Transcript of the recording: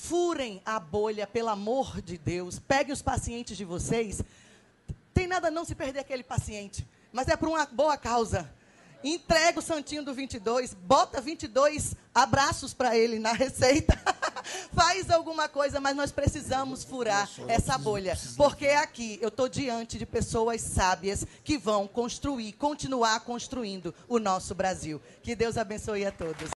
Furem a bolha, pelo amor de Deus. Peguem os pacientes de vocês. Tem nada não se perder aquele paciente, mas é por uma boa causa. Entrega o santinho do 22, bota 22 abraços para ele na receita. Faz alguma coisa, mas nós precisamos furar essa bolha. Porque aqui eu estou diante de pessoas sábias que vão construir, continuar construindo o nosso Brasil. Que Deus abençoe a todos.